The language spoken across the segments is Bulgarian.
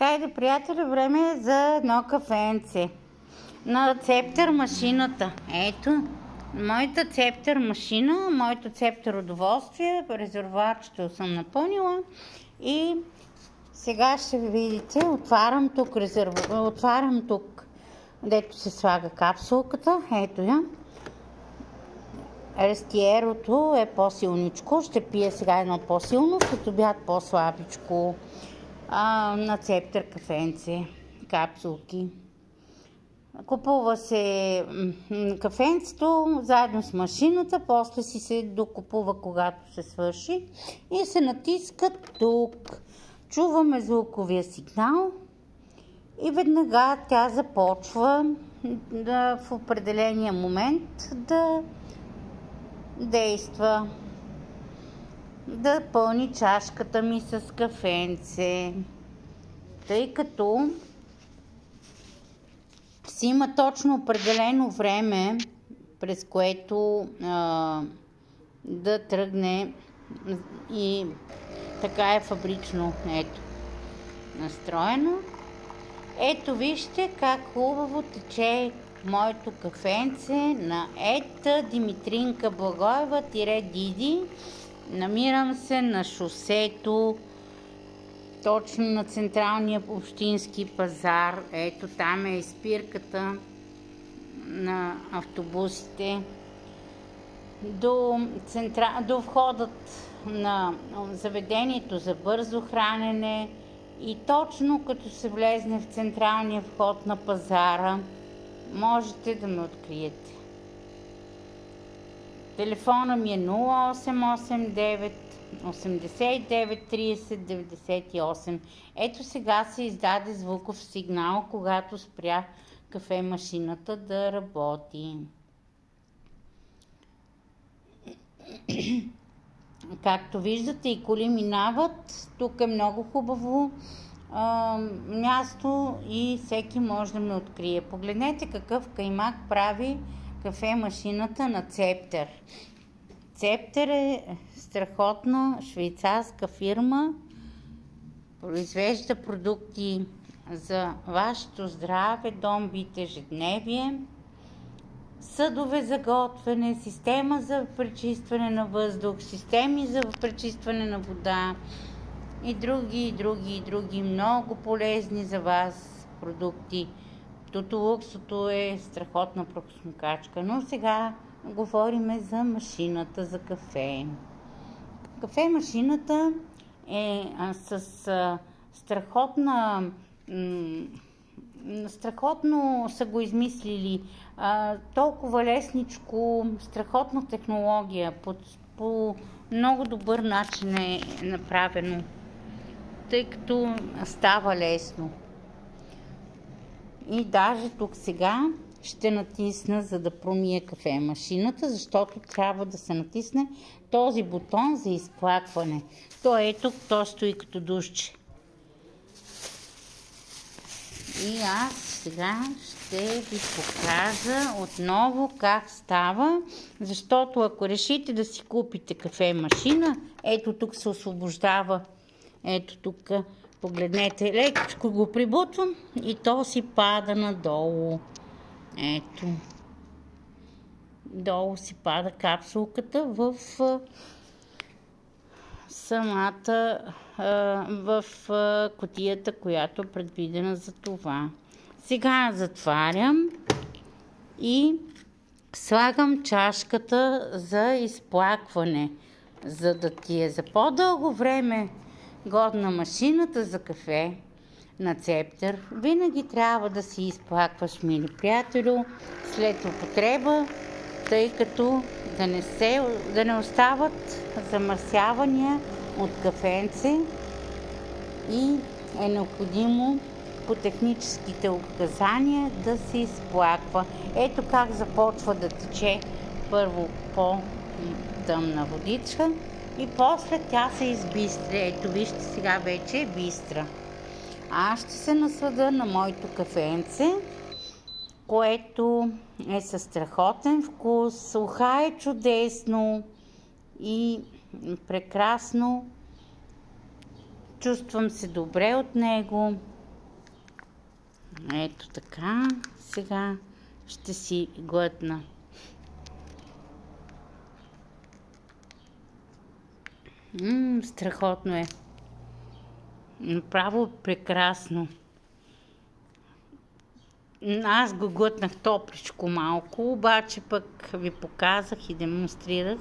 Хайде, приятели, време е за едно кафенце. На Цептър машината. Ето, моята Цептър машина, моето Цептър удоволствие, резервуарчето съм напълнила и сега ще видите, отварям тук, дето се слага капсулката. Ето я. Рестиерото е по-силничко. Ще пия сега едно по-силно, след обяд по-слабичко. На Цептър кафенце, капсулки. Купува се кафенцето заедно с машината, после си се докупува, когато се свърши и се натиска тук. Чуваме звуковия сигнал и веднага тя започва в определения момент да действа, да пълни чашката ми с кафенце, тъй като си има точно определено време, през което да тръгне, и така е фабрично, ето, настроено. Ето вижте как хубаво тече моето кафенце на Ета Димитринка Благоева Диди. Намирам се на шосето, точно на централния общински пазар. Ето там е спирката на автобусите. До входът на заведението за бързо хранене и точно като се влезне в централния вход на пазара, можете да ме откриете. Телефона ми е 0889 89 30 98. Ето сега се издаде звуков сигнал, когато спря кафемашината да работи. Както виждате, и коли минават. Тук е много хубаво място и всеки може да ме открие. Погледнете какъв каймак прави кафемашината на Цептър. Цептър е страхотна швейцарска фирма. Произвежда продукти за вашето здраве, домбите, ежедневие, съдове за готвене, система за пречистване на въздух, системи за пречистване на вода и други много полезни за вас продукти. Тутолуксото е страхотна прахосмокачка, но сега говорим за машината за кафе. Кафемашината е с страхотно са го измислили, толкова лесничко, страхотна технология, по много добър начин е направено, тъй като става лесно. И даже тук сега ще натисна, за да промия кафемашината, защото трябва да се натисне този бутон за изплакване. То е тук, то стои като душче. И аз сега ще ви покажа отново как става, защото ако решите да си купите кафемашина, ето тук се освобождава, ето тук, погледнете, лекичко го прибутвам и то си пада надолу. Ето, долу си пада капсулката в в кутията, която е предвидена за това. Сега затварям и слагам чашката за изплакване, за да ти е за по-дълго време годна машината за кафе на Цептър. Винаги трябва да си изплакваш, мили приятелю, след употреба, тъй като да не остават замърсявания от кафенце и е необходимо по техническите указания да се изплаква. Ето как започва да тече първо по-тъмна водичка и после тя се избистря. Ето вижте, сега вече е бистра. Аз ще се насладя на моето кафенце, което е със страхотен вкус, уха е чудесно и прекрасно. Чувствам се добре от него. Ето така. Сега ще си глътна. Страхотно е. Направо прекрасно. Аз го глътнах топличко малко, обаче пък ви показах и демонстрирах.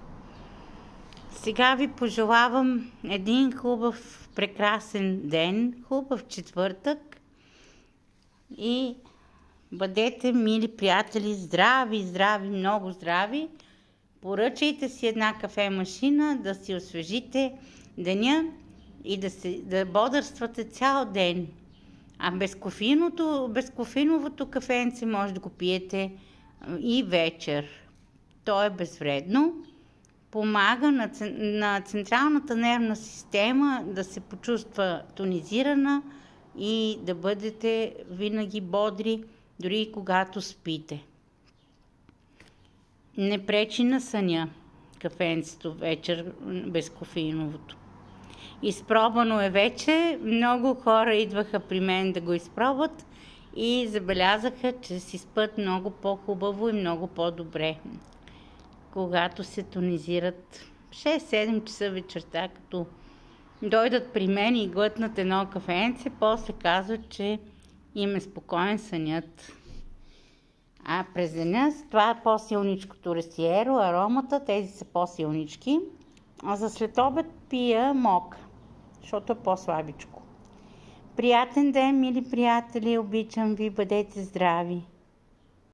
Сега ви пожелавам един хубав, прекрасен ден, хубав четвъртък и бъдете, мили приятели, здрави, здрави, много здрави. Поръчайте си една кафе-машина, да си освежите деня и да бодърствате цял ден. А безкофеиновото кафенце може да го пиете и вечер. То е безвредно. Помага на централната нервна система да се почувства тонизирана и да бъдете винаги бодри, дори и когато спите. Не пречи на съня кафенцето вечер безкофеиновото. Изпробвано е вече. Много хора идваха при мен да го изпробват и забелязаха, че си спят много по-хубаво и много по-добре, когато се тонизират 6-7 часа вечерта, като дойдат при мен и глътнат едно кафенце, после казват, че им е спокоен сънят. А през деня това е по-силничкото ресиеро, аромата, тези са по-силнички. А за след обед пия мока, защото е по-слабичко. Приятен ден, мили приятели, обичам ви, бъдете здрави!